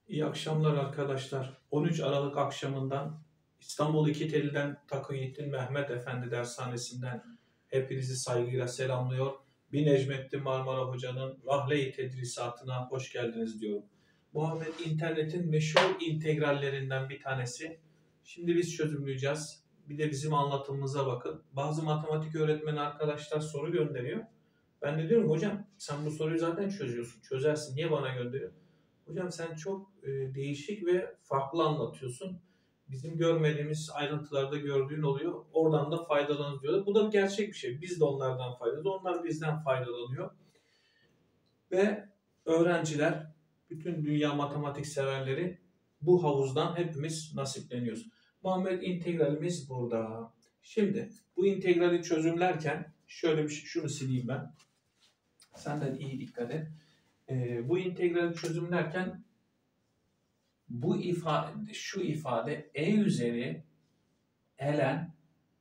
İyi akşamlar arkadaşlar. 13 Aralık akşamından İstanbul İkiteli'den Takıyettin Mehmet Efendi Dershanesi'nden hepinizi saygıyla selamlıyor. Bir Necmettin Marmara Hoca'nın Vahle-i Tedrisatına hoş geldiniz diyorum. Muhammed internetin meşhur integrallerinden bir tanesi. Şimdi biz çözümleyeceğiz. Bir de bizim anlatımımıza bakın. Bazı matematik öğretmeni arkadaşlar soru gönderiyor. Ben de diyorum hocam sen bu soruyu zaten çözüyorsun. Çözersin. Niye bana gönderiyor? Hocam sen çok değişik ve farklı anlatıyorsun. Bizim görmediğimiz ayrıntılarda gördüğün oluyor. Oradan da faydalanın diyorlar. Bu da gerçek bir şey. Biz de onlardan faydalanıyoruz. Onlar bizden faydalanıyor. Ve öğrenciler, bütün dünya matematik severleri bu havuzdan hepimiz nasipleniyoruz. Muhammed integralimiz burada. Şimdi bu integrali çözümlerken şöyle bir şey, şunu sileyim ben. Senden iyi dikkat et. Bu integrali çözümlerken bu ifade, şu ifade e üzeri ln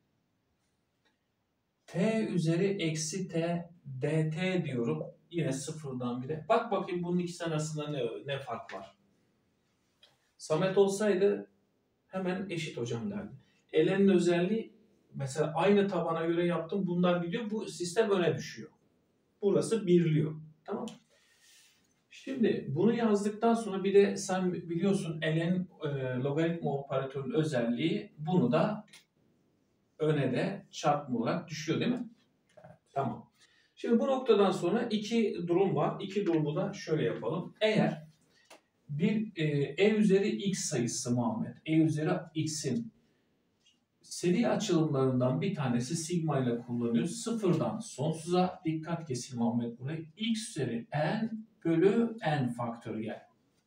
t üzeri eksi t dt diyorum. Yine sıfırdan bire. Bak bakayım bunun ikisi arasında ne fark var. Samet olsaydı hemen eşit hocam derdi. Ln'in özelliği mesela aynı tabana göre yaptım. Bunlar gidiyor. Bu sistem öne düşüyor. Burası birliyor. Tamam mı? Şimdi bunu yazdıktan sonra bir de sen biliyorsun ln logaritma operatörünün özelliği bunu da öne de çarpma olarak düşüyor değil mi? Evet. Tamam. Şimdi bu noktadan sonra iki durum var. İki durumu da şöyle yapalım. Eğer bir e üzeri x sayısı Muhammed, e üzeri x'in seri açılımlarından bir tanesi sigma ile kullanıyoruz. Sıfırdan sonsuza dikkat kesin Muhammed buraya. X üzeri n bölü n faktöriyel.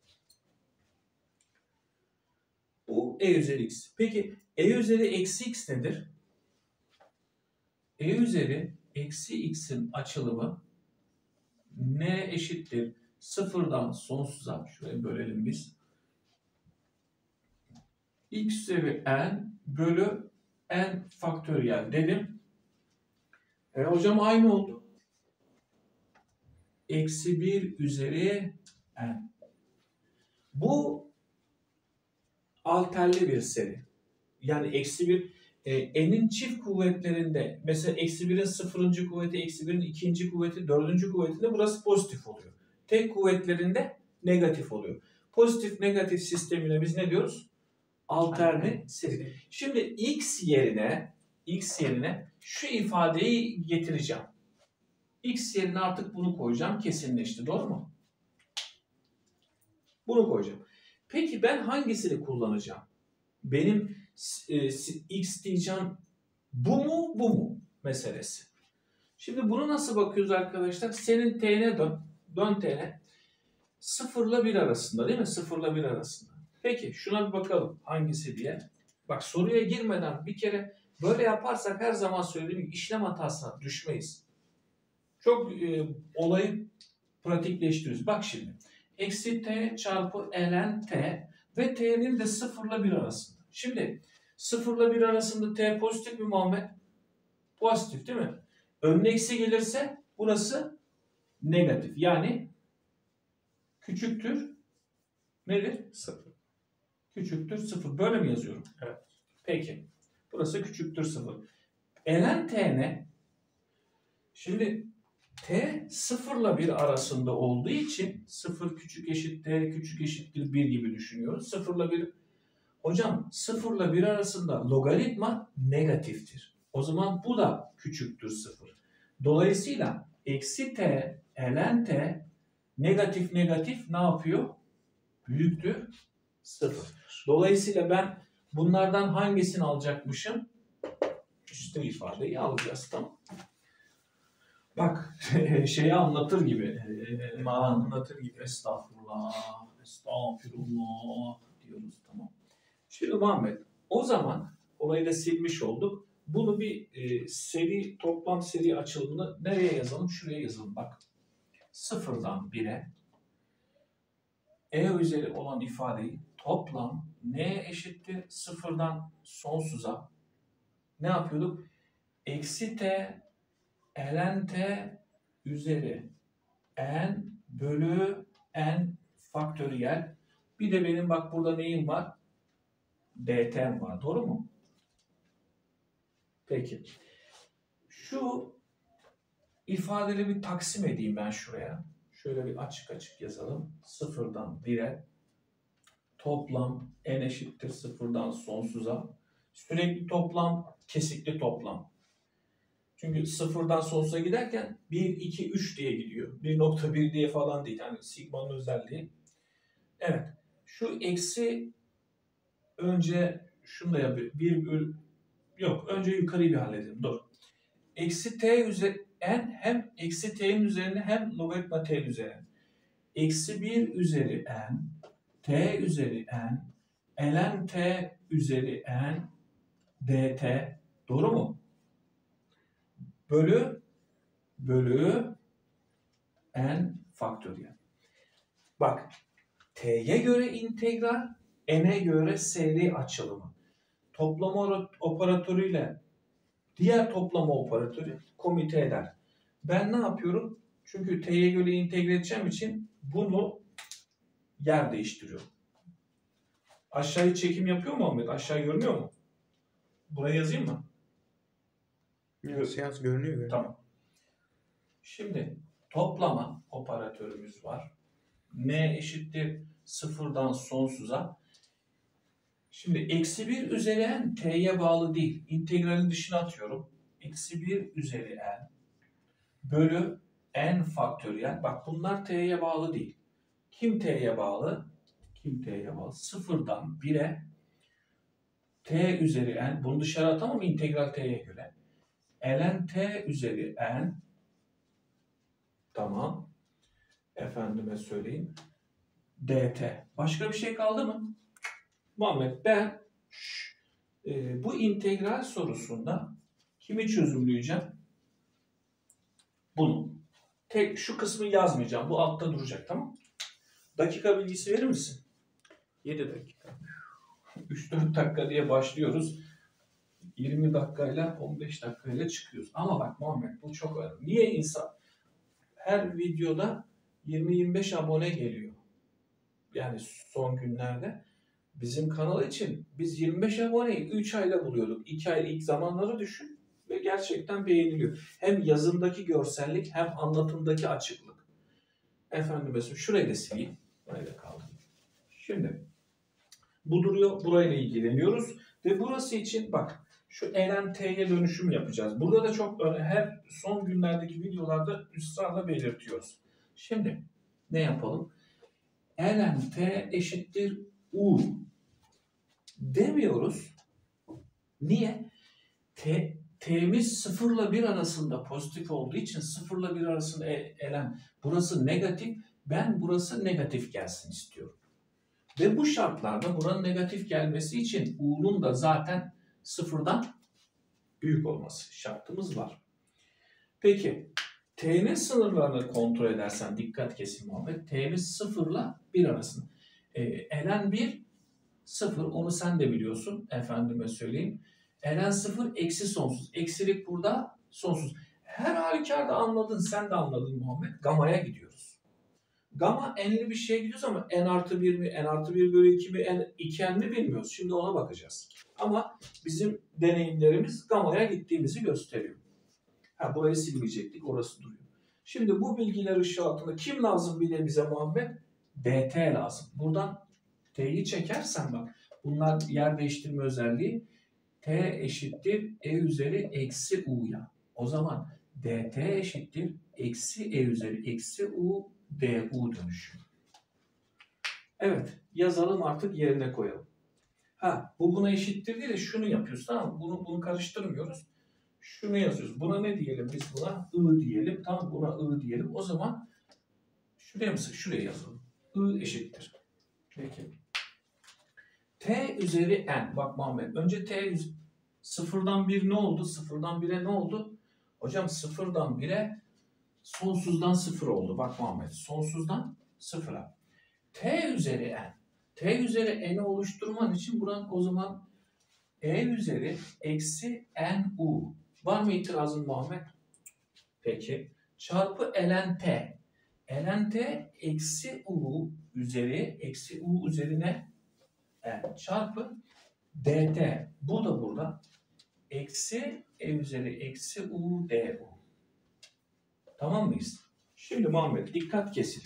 Bu e üzeri x. Peki e üzeri eksi x nedir? E üzeri eksi x'in açılımı n eşittir sıfırdan sonsuza, şuraya bölelim biz. X üzeri n bölü n faktöriyel dedim. Hocam aynı oldu. Eksi 1 üzeri n. Bu alterli bir seri. Yani eksi 1 n'in çift kuvvetlerinde mesela eksi 1'in sıfırıncı kuvveti, eksi 1'in ikinci kuvveti, dördüncü kuvvetinde burası pozitif oluyor. Tek kuvvetlerinde negatif oluyor. Pozitif negatif sistemine biz ne diyoruz? Alterni seri. Şimdi x yerine şu ifadeyi getireceğim. X yerine artık bunu koyacağım. Kesinleşti. Doğru mu? Bunu koyacağım. Peki ben hangisini kullanacağım? Benim x diyeceğim bu mu meselesi. Şimdi bunu nasıl bakıyoruz arkadaşlar? Senin t'ne dön. Dön t'ne. 0 ile 1 arasında değil mi? 0 ile 1 arasında. Peki şuna bir bakalım hangisi diye. Bak soruya girmeden bir kere böyle yaparsak her zaman söylediğim gibi işlem hatasına düşmeyiz. Çok olayı pratikleştiriyoruz. Bak şimdi. Eksi t çarpı ln t ve t'nin de 0 ile 1 arasında. Şimdi 0 ile 1 arasında t pozitif mi Muhammed? Pozitif değil mi? Önüne eksi gelirse burası negatif. Yani küçüktür nedir? 0. Küçüktür 0. Böyle mi yazıyorum? Evet. Peki. Burası küçüktür 0. ln t ne? Şimdi t 0 ile 1 arasında olduğu için 0 küçük eşittir, küçük eşittir 1 gibi düşünüyoruz. 0 ile 1 hocam 0 ile 1 arasında logaritma negatiftir. O zaman bu da küçüktür 0. Dolayısıyla eksi t ln t negatif negatif ne yapıyor? Büyüktür 0. Dolayısıyla ben bunlardan hangisini alacakmışım? Üstü ifadeyi alacağız. Tamam. Bak şeyi anlatır gibi. Anlatır gibi. Estağfurullah. Estağfurullah diyoruz. Tamam. Şimdi Muhammed o zaman orayı da silmiş olduk. Bunu bir seri toplam seri açılımını nereye yazalım? Şuraya yazalım bak. Sıfırdan 1'e e üzeri olan ifadeyi toplam n eşittir sıfırdan sonsuza ne yapıyorduk? Eksi t ln t üzeri n bölü n faktöriyel. Bir de benim bak burada neyim var? DT'm var. Doğru mu? Peki. Şu ifadeleri bir taksim edeyim ben şuraya. Şöyle bir açık açık yazalım. Sıfırdan 1'e toplam n eşittir sıfırdan sonsuza. Sürekli toplam, kesikli toplam. Çünkü sıfırdan sonsuza giderken 1, 2, 3 diye gidiyor. 1.1 diye falan değil. Yani sigmanın özelliği. Evet. Şu eksi önce şunu da yapayım. Yok. Önce yukarıyı bir halledelim. Dur. Eksi t üzeri n hem eksi t'nin üzerine hem logaritma t'nin üzerine. Eksi 1 üzeri n t üzeri n ln t üzeri n dt. Doğru mu? Bölü n faktöriyel. Bak, t'ye göre integral, n'e göre seri açılımı. Toplama operatörüyle diğer toplama operatörü komüte eder. Ben ne yapıyorum? Çünkü t'ye göre integre edeceğim için bunu yer değiştiriyorum. Aşağıya çekim yapıyor mu Ahmet? Aşağı görünüyor mu? Buraya yazayım mı? Yaz görünüyor. Tamam. Şimdi toplama operatörümüz var. N eşittir sıfırdan sonsuza. Şimdi eksi 1 üzeri n t'ye bağlı değil. İntegralin dışına atıyorum. Eksi 1 üzeri n bölü n faktöriyel. Bak bunlar t'ye bağlı değil. Kim t'ye bağlı? Kim t'ye bağlı? Sıfırdan 1'e t üzeri n. Bunu dışarı atamam integral t'ye göre. Ln t üzeri n. Tamam. Efendime söyleyeyim. dt. Başka bir şey kaldı mı? Muhammed ben bu integral sorusunda kimi çözümleyeceğim? Bunu. Tek şu kısmı yazmayacağım. Bu altta duracak, tamam? Dakika bilgisi verir misin? 7 dakika. 3-4 dakika diye başlıyoruz. 20 dakikayla 15 dakikayla çıkıyoruz. Ama bak Muhammed bu çok önemli. Niye insan her videoda 20-25 abone geliyor? Yani son günlerde. Bizim kanal için biz 25 aboneyi 3 ayda buluyorduk. 2 ay ilk zamanları düşün ve gerçekten beğeniliyor. Hem yazımdaki görsellik hem anlatımdaki açıklık. Efendim mesela şurayı da sileyim. Burayı da kaldı. Şimdi bu duruyor. Burayla ilgileniyoruz. Ve burası için bak şu ln t'ye dönüşüm yapacağız. Burada da çok her son günlerdeki videolarda ısrarla belirtiyoruz. Şimdi ne yapalım? Ln t eşittir u demiyoruz. Niye? T'miz 0 ile 1 arasında pozitif olduğu için 0 ile 1 arasında ln burası negatif. Ben burası negatif gelsin istiyorum. Ve bu şartlarda buranın negatif gelmesi için u'nun da zaten 0'dan büyük olması şartımız var. Peki t'nin sınırlarını kontrol edersen dikkat kesin Muhammed. T'miz 0 ile 1 arasında. Ln 1 0 onu sen de biliyorsun efendime söyleyeyim. Ln 0 eksi sonsuz. Eksilik burada sonsuz. Her halükarda anladın sen de anladın Muhammed. Gama'ya gidiyoruz. Gama n'li bir şeye gidiyoruz ama n artı 1 mi, n artı 1 bölü 2 mi, n 2n mi bilmiyoruz. Şimdi ona bakacağız. Ama bizim deneyimlerimiz gama'ya gittiğimizi gösteriyor. Burayı silmeyecektik, orası duruyor. Şimdi bu bilgiler ışığı altında kim lazım bile bize Muhammed? dt lazım. Buradan t'yi çekersen bak bunlar yer değiştirme özelliği t eşittir e üzeri eksi u'ya. O zaman dt eşittir eksi e üzeri eksi u du dönüşüm. Evet yazalım artık yerine koyalım. Bu buna eşittir değil de şunu yapıyoruz tamam mı? Bunu karıştırmıyoruz. Şunu yazıyoruz. Buna ne diyelim biz buna? I diyelim. Tamam buna I diyelim. O zaman şuraya mı? Şuraya yazalım. I eşittir. Peki. T üzeri n. Bak Muhammed. Önce t sıfırdan 1 ne oldu? Sıfırdan 1'e ne oldu? Hocam sıfırdan 1'e sonsuzdan 0 oldu. Bak Muhammed. Sonsuzdan 0'a. T üzeri n. T üzeri n'i oluşturman için buranın o zaman e üzeri eksi n u. Var mı itirazın Muhammed? Peki. Çarpı ln t. Ln t eksi u üzeri eksi u üzerine n çarpı dt. Bu da burada. Eksi e üzeri eksi u du. Tamam mıyız? Şimdi Muhammed dikkat kesin.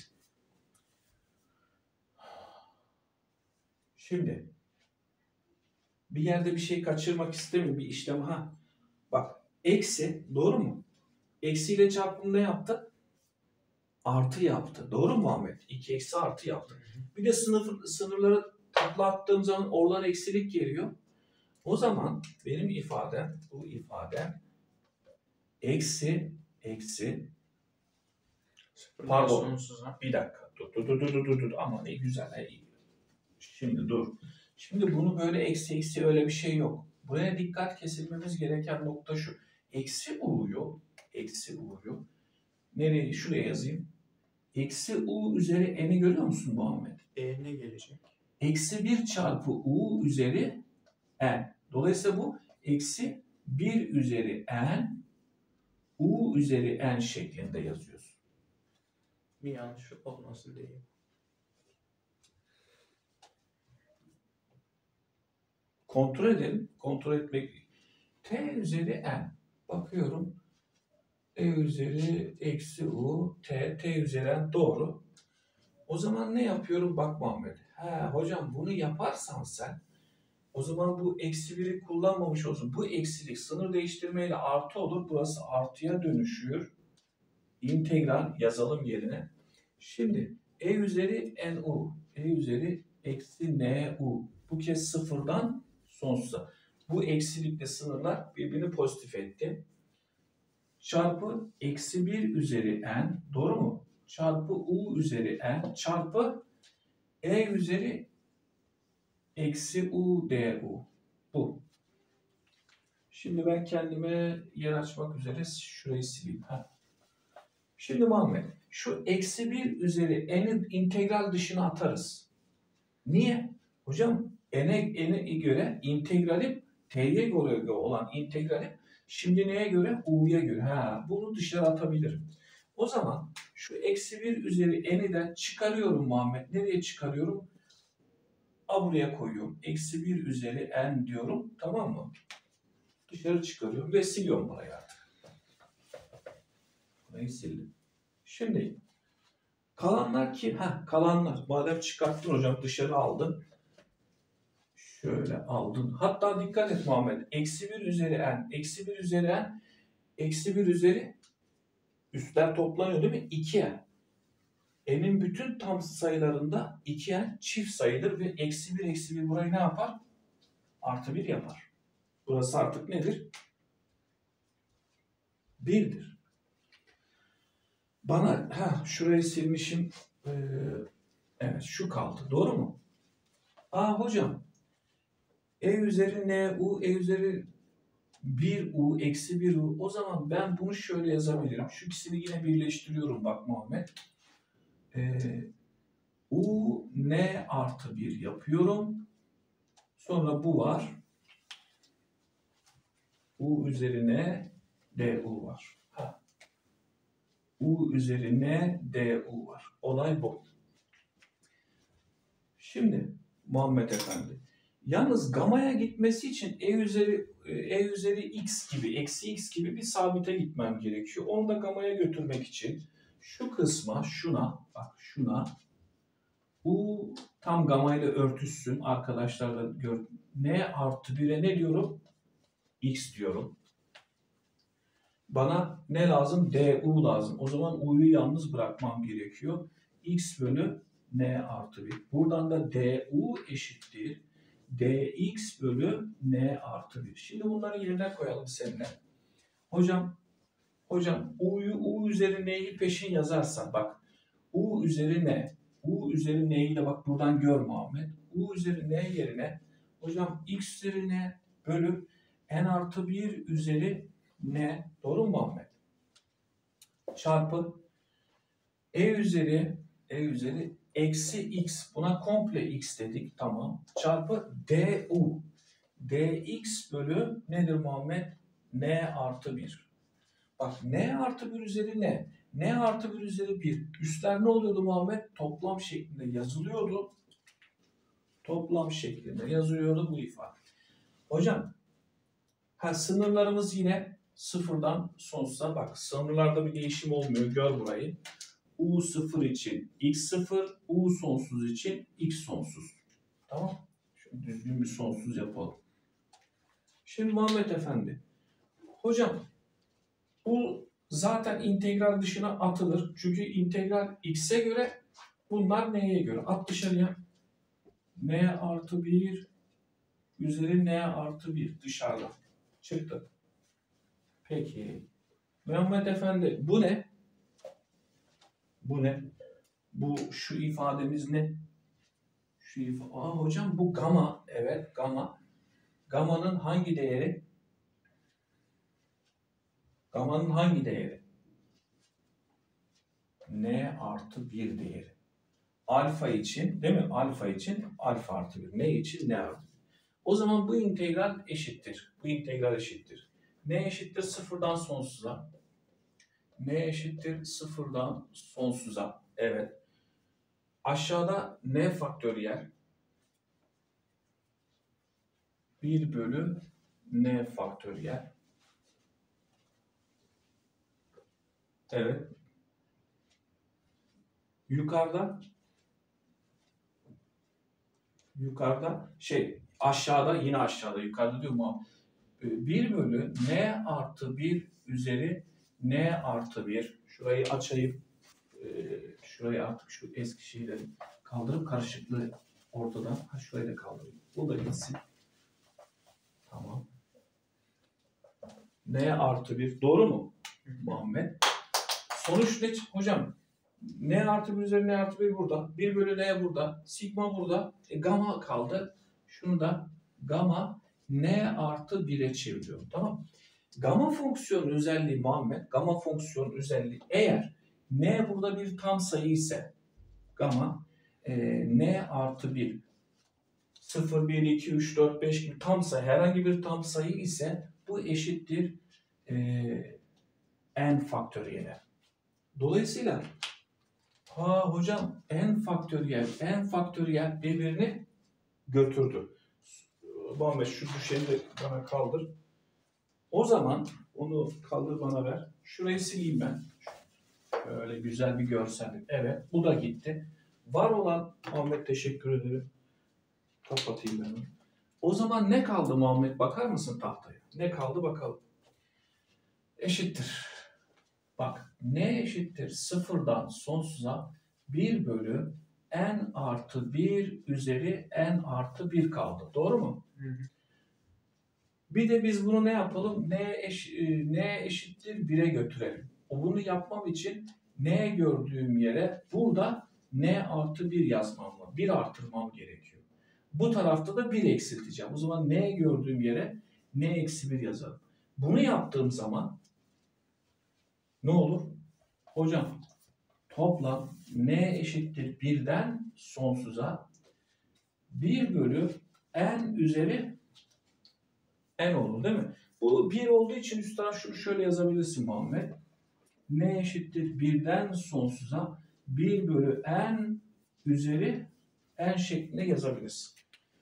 Şimdi bir yerde bir şey kaçırmak istemiyorum. Bir işlem. Bak eksi, doğru mu? Eksiyle çarpım ne yaptı? Artı yaptı. Doğru mu Muhammed? 2 eksi artı yaptı. Bir de sınırları takla attığım zaman oradan eksilik geliyor. O zaman benim ifadem, bu ifadem eksi pardon, Sonsuza. bir dakika. Dur. Ama ne güzel. Şimdi dur. Şimdi bunu böyle eksi öyle bir şey yok. Buraya dikkat kesilmemiz gereken nokta şu. Eksi u'yu nereye? Şuraya yazayım. Eksi u üzeri n'i görüyor musun Muhammed? Ne gelecek? Eksi 1 çarpı u üzeri n. Dolayısıyla bu eksi 1 üzeri n u üzeri n şeklinde yazıyorsun. Bir yanlış olmasın diye. Kontrol edelim. Kontrol etmek. T üzeri n. Bakıyorum. E üzeri eksi u. T üzeri n doğru. O zaman ne yapıyorum? Bak Muhammed. Hocam bunu yaparsan sen o zaman bu eksi 1'i kullanmamış olsun. Bu eksilik sınır değiştirmeyle artı olur. Burası artıya dönüşüyor. İntegral yazalım yerine. Şimdi e üzeri nu. E üzeri eksi nu. Bu kez sıfırdan sonsuza. Bu eksilikle sınırlar birbirini pozitif etti. Çarpı eksi 1 üzeri n. Doğru mu? Çarpı u üzeri n. Çarpı e üzeri eksi u du. Bu. Şimdi ben kendime yer açmak üzere şurayı sileyim. Şimdi Muhammed, şu eksi 1 üzeri n'i integral dışına atarız. Niye? Hocam n'e göre integralim t'ye göre olan integralim şimdi neye göre? U'ya göre. Bunu dışarı atabilirim. O zaman şu eksi 1 üzeri n'i çıkarıyorum Muhammed. Nereye çıkarıyorum? Buraya koyuyorum. Eksi 1 üzeri n diyorum. Tamam mı? Dışarı çıkarıyorum ve siliyorum burayı artık. Burayı sildim. Şimdi kalanlar ki kalanlar madem çıkarttın hocam dışarı aldın. Şöyle aldın. Hatta dikkat et Muhammed. Eksi 1 üzeri n. Eksi 1 üzeri n. Eksi 1 üzeri üstler toplanıyor değil mi? 2n. N'in bütün tam sayılarında 2n çift sayıdır ve eksi 1 burayı ne yapar? Artı 1 yapar. Burası artık nedir? 1'dir. Bana şurayı silmişim. Evet şu kaldı. Doğru mu? Hocam e üzeri n u e üzeri 1 u eksi 1 u. O zaman ben bunu şöyle yazabilirim. Şu ikisini yine birleştiriyorum bak Muhammed. U n artı 1 yapıyorum. Sonra bu var. U üzerine du var. U üzerine du var. Olay bu. Şimdi Muhammed Efendi. Yalnız gamaya gitmesi için e üzeri x gibi, eksi x gibi bir sabite gitmem gerekiyor. Onu da gamaya götürmek için şu kısma, şuna u tam gamayla örtüşsün. Arkadaşlar da gör. N artı 1'e ne diyorum? X diyorum. Bana ne lazım? Du lazım. O zaman u'yu yalnız bırakmam gerekiyor. X bölü n artı 1. Buradan da du eşittir. Dx bölü n artı 1. Şimdi bunları yerine koyalım seninle. Hocam u üzeri n'yi peşin yazarsan bak. U üzeri n'yi de bak buradan gör Muhammed. U üzeri n yerine hocam x üzeri n bölü n artı 1 üzeri n. Doğru mu Muhammed? Çarpı e üzeri eksi x. Buna komple x dedik. Tamam. Çarpı du. Dx bölü nedir Muhammed? N artı 1. Bak n artı 1 üzeri n. N artı 1 üzeri 1. Üstler ne oluyordu Muhammed? Toplam şeklinde yazılıyordu. Toplam şeklinde yazılıyordu bu ifade. Hocam sınırlarımız yine sıfırdan sonsuza bak. Sınırlarda bir değişim olmuyor. Gör burayı. U sıfır için x sıfır, U sonsuz için x sonsuz. Tamam. Şöyle düzgün bir sonsuz yapalım. Şimdi Muhammed Efendi. Hocam bu zaten integral dışına atılır. Çünkü integral x'e göre, bunlar n'ye göre. At dışarıya. N artı 1 üzeri n artı 1 dışarıda. Çıktı. Peki. Muhammed Efendi bu ne? Bu ne? Şu ifademiz ne? Hocam bu gamma. Evet gamma. Gamma'nın hangi değeri? Gamma'nın hangi değeri? N artı 1 değeri. Alfa için değil mi? Alfa için alfa artı 1. Ne için? N artı 1. O zaman bu integral eşittir. Bu integral eşittir. N eşittir sıfırdan sonsuza. N eşittir sıfırdan sonsuza. Evet. Aşağıda n faktöriyel 1 bölü n faktöriyel. Evet. Yukarıda aşağıda yine aşağıda yukarıda diyor mu? 1 bölü n artı 1 üzeri n artı 1. Şurayı açayım. Şurayı artık şu eski şeyleri kaldırıp karışıklığı ortadan. Şurayı da kaldırayım. Bu da gitsin. Tamam. N artı 1. Doğru mu Muhammed? Sonuç ne hocam? N artı 1 üzeri N artı 1 burada. 1 bölü N burada. Sigma burada. Gamma kaldı. Şunu da gamma N artı 1'e çeviriyorum. Tamam. Gamma fonksiyonun özelliği Muhammed. Gamma fonksiyonun özelliği eğer N burada bir tam sayı ise gamma N artı 1 0, 1, 2, 3, 4, 5 gibi tam sayı, herhangi bir tam sayı ise bu eşittir n faktöriyel. Dolayısıyla hocam n faktöriyel birbirini götürdü. Muhammed şu düşeni de bana kaldır. O zaman onu kaldır bana ver. Şurayı sileyim ben. Şöyle güzel bir görsellik. Evet bu da gitti. Var olan Muhammed teşekkür ederim. Kapatayım ben onu. O zaman ne kaldı Muhammed? Bakar mısın tahtaya? Ne kaldı bakalım. Eşittir. Bak n eşittir sıfırdan sonsuza 1 bölü n artı 1 üzeri n artı 1 kaldı. Doğru mu? Hı hı. Bir de biz bunu ne yapalım? N eşittir 1'e götürelim. Bunu yapmam için n gördüğüm yere burada n artı 1 yazmam var. 1 artırmam gerekiyor. Bu tarafta da 1 eksilteceğim. O zaman n gördüğüm yere n eksi 1 yazarım. Bunu yaptığım zaman ne olur? Hocam toplam n eşittir 1'den sonsuza 1 bölü n üzeri n olur değil mi? Bu 1 olduğu için üstten şunu şöyle yazabilirsin Muhammed. N eşittir 1'den sonsuza 1 bölü n üzeri n şeklinde yazabilirsin.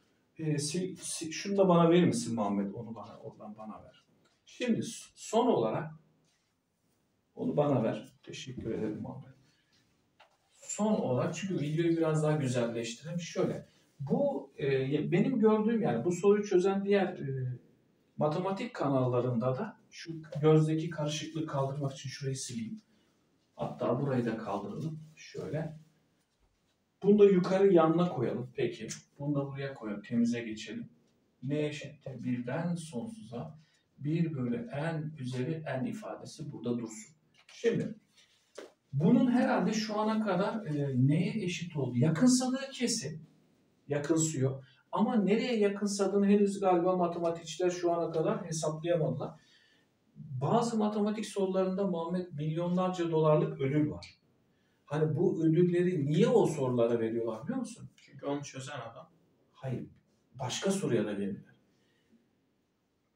Şunu da bana verir misin Muhammed? Onu oradan bana ver. Şimdi son olarak onu bana ver. Teşekkür ederim Muhammed. Son olarak çünkü videoyu biraz daha güzelleştirelim. Şöyle. Bu benim gördüğüm yani bu soruyu çözen diğer matematik kanallarında da şu gözdeki karışıklığı kaldırmak için şurayı sileyim. Hatta burayı da kaldıralım. Şöyle. Bunu da yukarı yanına koyalım. Peki. Bunu da buraya koyalım. Temize geçelim. N eşittir 1'den sonsuza 1 bölü n üzeri n ifadesi burada dursun. Şimdi bunun herhalde şu ana kadar neye eşit oldu? Yakınsadığı kesin. Yakınsıyor. Ama nereye yakınsadığını henüz galiba matematikçiler şu ana kadar hesaplayamadılar. Bazı matematik sorularında Muhammed milyonlarca dolarlık ödül var. Hani bu ödülleri niye o sorulara veriyorlar biliyor musun? Çünkü onu çözen adam. Hayır. Başka soruya da verirler.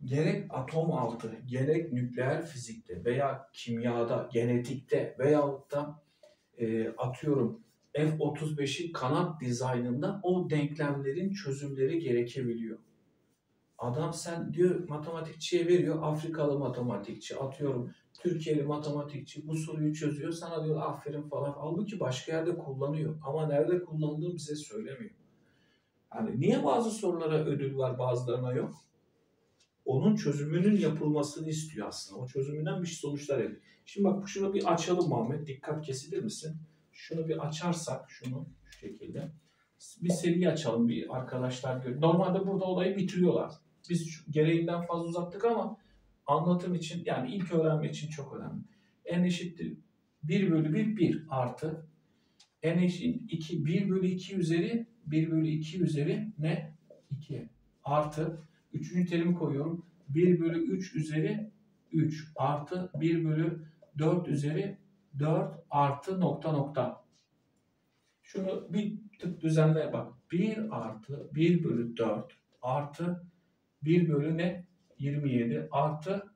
gerek atom altı, gerek nükleer fizikte veya kimyada, genetikte veyahut da atıyorum F-35'in kanat dizaynında o denklemlerin çözümleri gerekebiliyor. Adam sen diyor matematikçiye veriyor, Afrikalı matematikçi, atıyorum Türkiye'li matematikçi bu soruyu çözüyor, sana diyor aferin falan. Halbuki başka yerde kullanıyor ama nerede kullandığını bize söylemiyor. Yani niye bazı sorulara ödül var, bazılarına yok? Onun çözümünün yapılmasını istiyor aslında. O çözümünden bir sonuçlar elde. Şimdi bak şunu bir açalım Muhammed. Dikkat kesilir misin? Şunu bir açarsak şunu şu şekilde. Bir seri açalım bir arkadaşlar gör. Normalde burada olayı bitiriyorlar. Biz gereğinden fazla uzattık ama anlatım için yani ilk öğrenme için çok önemli. N eşittir 1 bölü 1 1 artı N eşittir 2 1 bölü 2 üzeri 1 bölü 2 üzeri ne? 2 artı üçüncü terimi koyuyorum. 1 bölü 3 üzeri 3 artı 1 bölü 4 üzeri 4 artı nokta nokta. Şunu bir tık düzenle bak. 1 artı 1 bölü 4 artı 1 bölü ne? 27 artı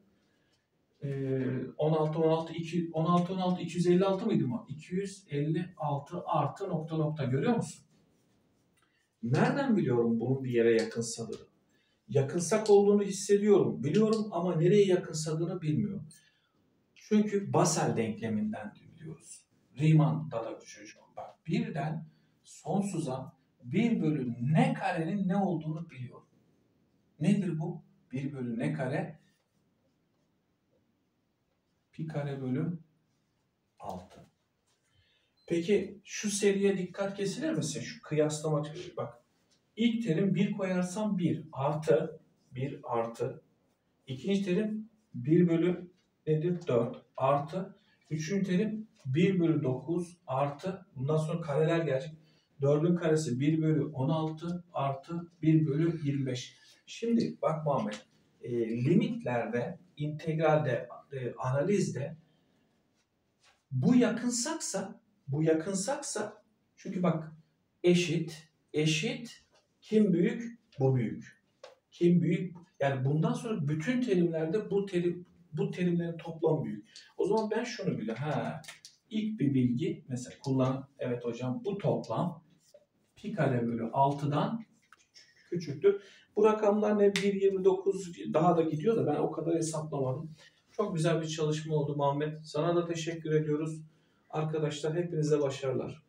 16 256 mıydı mı? 256 artı nokta nokta görüyor musun? Nereden biliyorum bunun bir yere yakınsadığını? Yakınsak olduğunu hissediyorum, biliyorum ama nereye yakınsadığını bilmiyorum. Çünkü Basel denkleminden biliyoruz. Riemann'da da bu çocuk. Bak birden sonsuza 1 bölü n karenin ne olduğunu biliyorum. Nedir bu? 1 bölü n kare pi kare bölü 6. Peki şu seriye dikkat kesilir misin? Şu kıyaslama bak. İlk terim 1 koyarsam 1 artı. İkinci terim 1 bölü nedir? 4 artı. Üçüncü terim 1 bölü 9 artı. Bundan sonra kareler gelecek. 4'ün karesi 1 bölü 16 artı 1 bölü 25. Şimdi bak Muhammed, limitlerde, integralde, analizde bu yakınsaksa çünkü bak eşit kim büyük? Bu büyük. Kim büyük? Yani bundan sonra bütün terimlerde bu terimlerin toplam büyük. O zaman ben şunu biliyorum. İlk bir bilgi mesela evet hocam bu toplam pi kare bölü 6'dan küçüktür. Bu rakamlar ne? 1,29 daha da gidiyor da ben o kadar hesaplamadım. Çok güzel bir çalışma oldu Muhammed. Sana da teşekkür ediyoruz. Arkadaşlar hepinize başarılar.